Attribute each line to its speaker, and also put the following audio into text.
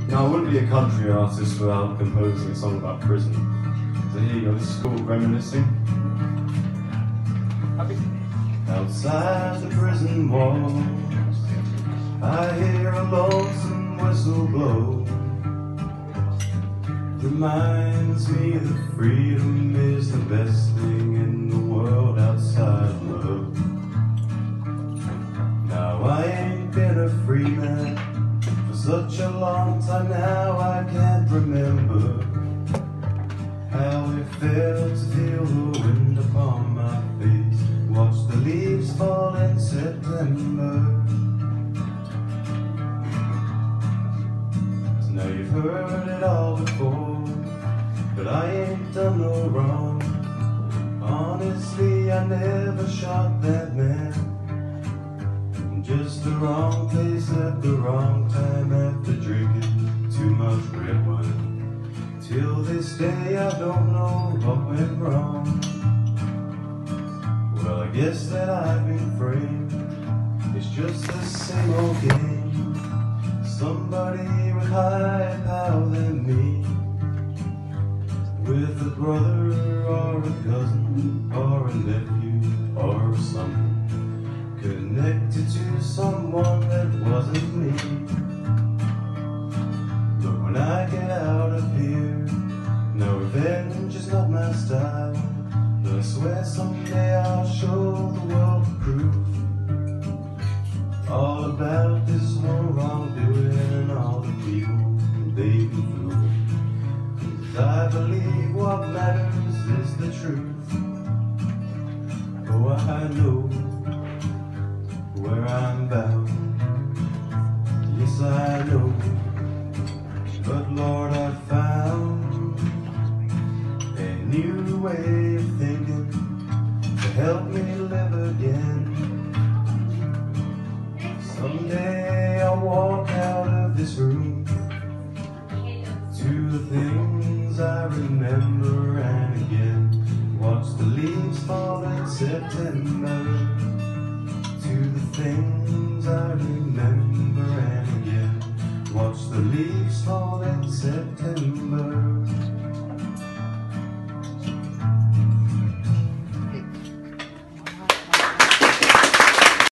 Speaker 1: Now, I wouldn't be a country artist without composing a song about prison. So here you go, this is called Reminiscing. Outside the prison walls, I hear a lonesome whistle blow. Reminds me that freedom is the best thing in the world outside love. Now I ain't been a free man for such a long time now, I can't remember how it felt to feel the wind upon my face, watch the leaves fall in September. So now you've heard it all before, but I ain't done no wrong. Honestly, I never shot that man. Just the wrong place at the wrong time after drinking too much red wine. Till this day I don't know what went wrong. Well, I guess that I've been framed. It's just the same old game. Somebody with higher power than me, with a brother or a cousin or a nephew or a son, connected to someone that wasn't me. But when I get out of here, no, revenge is not my style. But I swear someday I'll show the world proof all about this whole wrongdoing and all the people they've been through. 'Cause I believe what matters is the truth. Oh, I know where I'm bound, yes I know, but Lord, I found a new way of thinking to help me live again. Someday I'll walk out of this room to the things I remember, and again watch the leaves fall in September. To the things I remember, and again watch the leaves fall in September.